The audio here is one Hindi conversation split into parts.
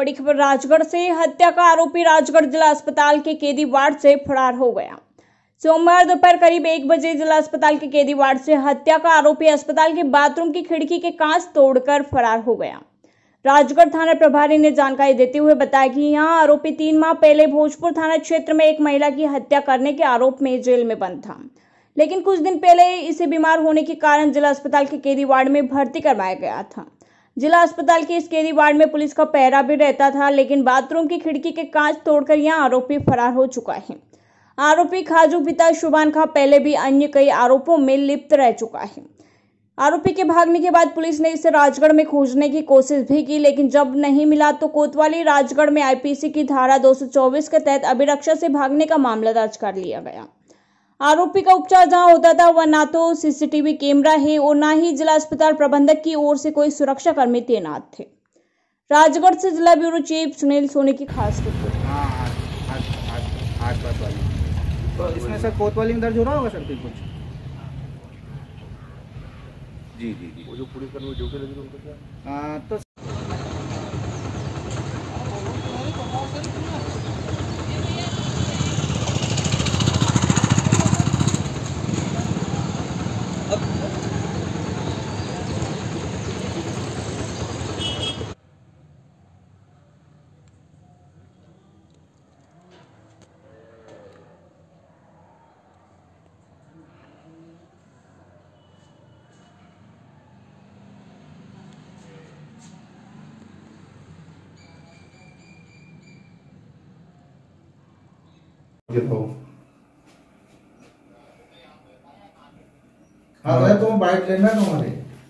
बड़ी खबर राजगढ़ से। हत्या का आरोपी राजगढ़ जिला अस्पताल के कैदी वार्ड से फरार हो गया। सोमवार दोपहर करीब 1 बजे जिला अस्पताल के कैदी वार्ड से हत्या का आरोपी अस्पताल के बाथरूम की खिड़की के कांच तोड़कर फरार हो गया। राजगढ़ थाना प्रभारी ने जानकारी देते हुए बताया कि यहां आरोपी 3 माह पहले भोजपुर थाना क्षेत्र में एक महिला की हत्या करने के आरोप में जेल में बंद था, लेकिन कुछ दिन पहले इसे बीमार होने के कारण जिला अस्पताल के कैदी वार्ड में भर्ती करवाया गया था। जिला अस्पताल के इस कैदी वार्ड में पुलिस का पहरा भी रहता था, लेकिन बाथरूम की खिड़की के कांच तोड़कर यहां आरोपी फरार हो चुका है। आरोपी खाजू पिता शुभान खां पहले भी अन्य कई आरोपों में लिप्त रह चुका है। आरोपी के भागने के बाद पुलिस ने इसे राजगढ़ में खोजने की कोशिश भी की, लेकिन जब नहीं मिला तो कोतवाली राजगढ़ में आईपीसी की धारा 224 के तहत अभिरक्षा से भागने का मामला दर्ज कर लिया गया। आरोपी का उपचार जहां होता था वह ना तो सीसीटीवी कैमरा है और ना ही जिला अस्पताल प्रबंधक की ओर से कोई सुरक्षा कर्मी तैनात थे। राजगढ़ से जिला ब्यूरो चीफ सुनील सोनी की खास रिपोर्ट। तो इसमें सर कोतवाली में दर्ज हो रहा होगा सर कुछ? जी वो जो पुलिस कर्मी जो लगी उनको क्या तो हाँ तो बाइक लेना तुम्हारे।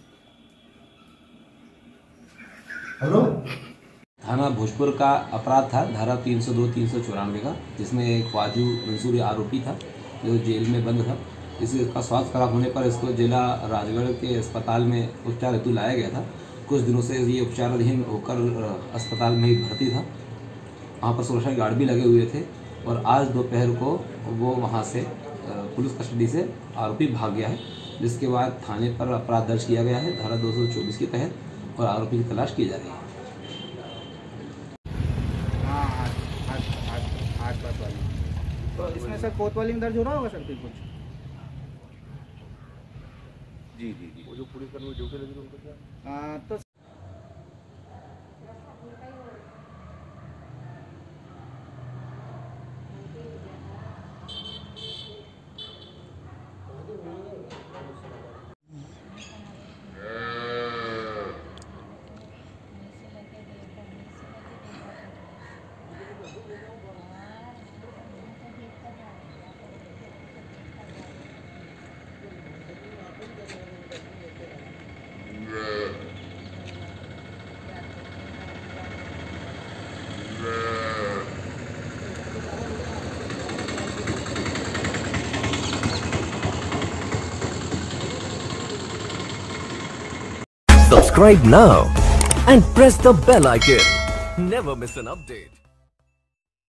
हेलो, थाना भोजपुर का अपराध था धारा 302-394 का, जिसमें एक ख्वाजू मंसूरी आरोपी था जो जेल में बंद था। इसका स्वास्थ्य खराब होने पर इसको जिला राजगढ़ के अस्पताल में उपचार हेतु लाया गया था। कुछ दिनों से ये उपचाराधीन होकर अस्पताल में ही भर्ती था। वहाँ पर सुरक्षा गार्ड भी लगे हुए थे और आज दोपहर को वो वहाँ से पुलिस कस्टडी से आरोपी भाग गया है, जिसके बाद थाने पर अपराध दर्ज किया गया है धारा 224 के तहत और आरोपी की तलाश की जा रही है। तो इसमें सर कोतवाली में दर्ज हो रहा होगा सर कुछ? जी वो जो पुलिस कर्मी जो लगी उनको क्या तो Subscribe now and press the bell icon. Never miss an update.